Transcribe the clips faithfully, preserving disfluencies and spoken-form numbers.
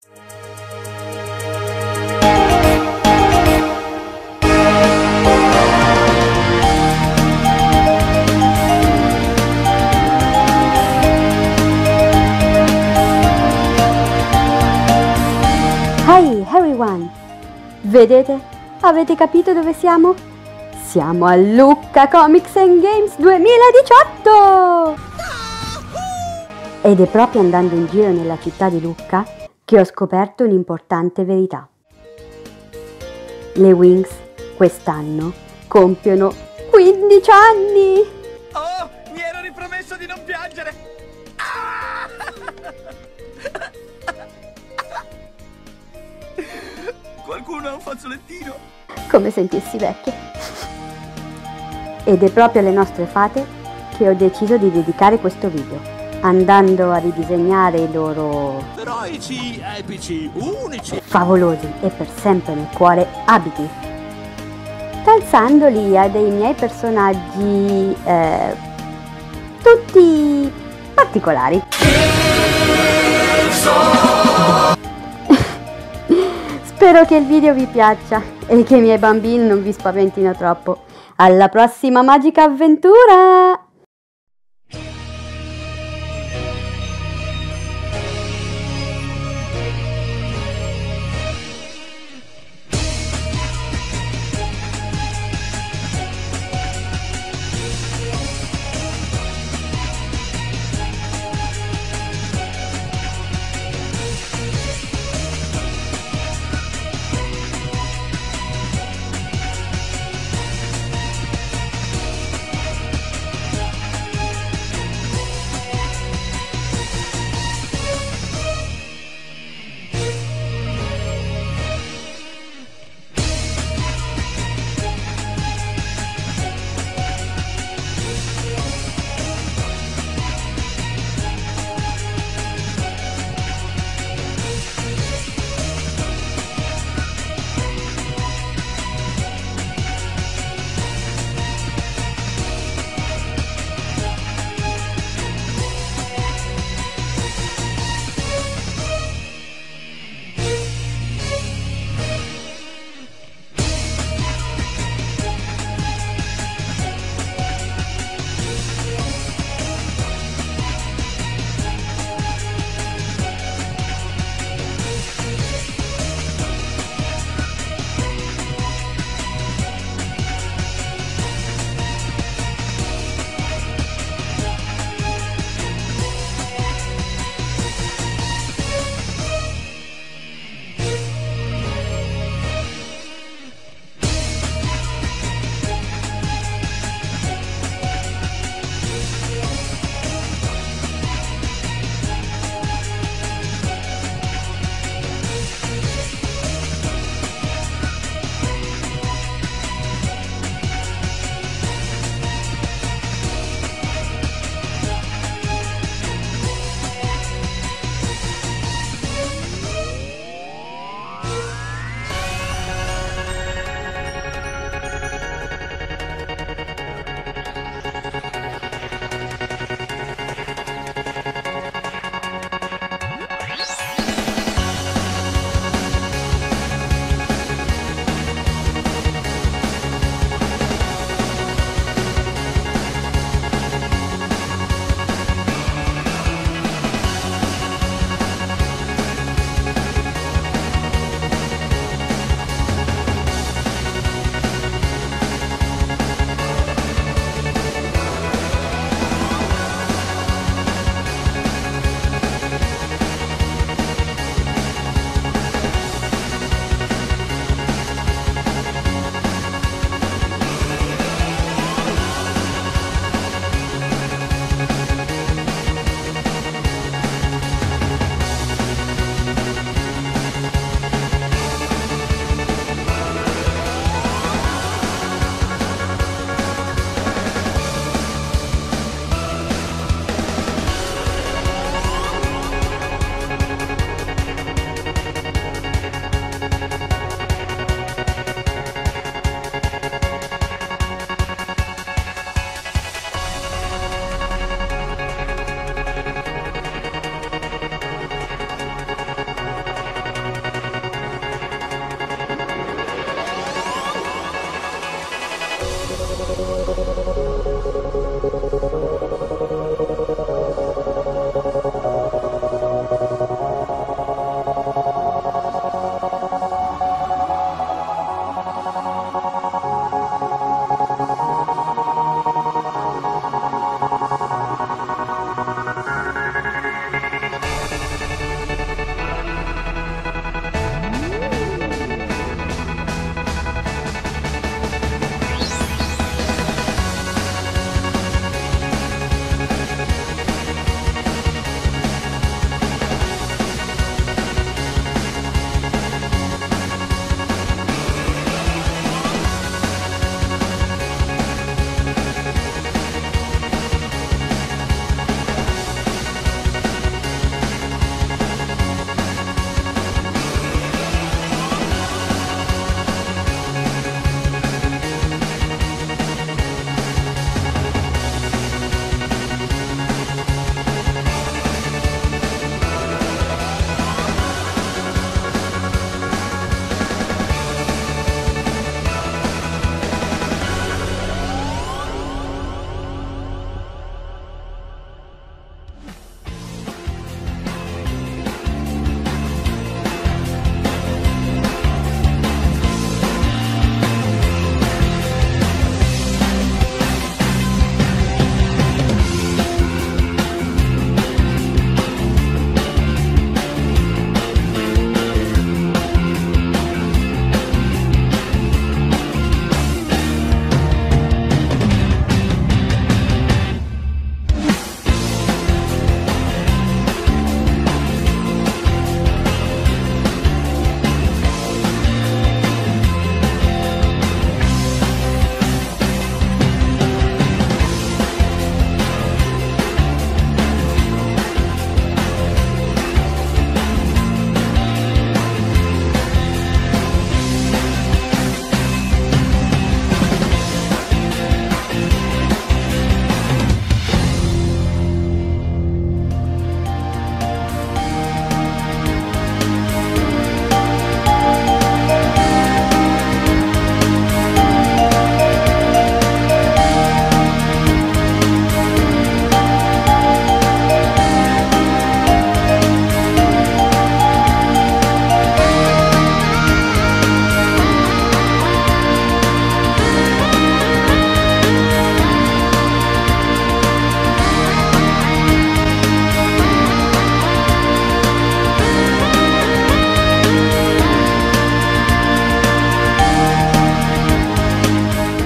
Hey everyone! Vedete? Avete capito dove siamo? Siamo a Lucca Comics and Games duemiladiciotto! Ed è proprio andando in giro nella città di Lucca che ho scoperto un'importante verità. Le Winx quest'anno compiono quindici anni! Oh, mi ero ripromesso di non piangere! Ah! Qualcuno ha un fazzolettino? Come sentirsi vecchie. Ed è proprio alle nostre fate che ho deciso di dedicare questo video, andando a ridisegnare i loro Eroici, epici, unici! favolosi e per sempre nel cuore abiti, calzandoli a dei miei personaggi eh, tutti particolari. Spero che il video vi piaccia e che i miei bambini non vi spaventino troppo. Alla prossima magica avventura!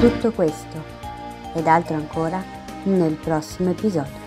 Tutto questo ed altro ancora nel prossimo episodio.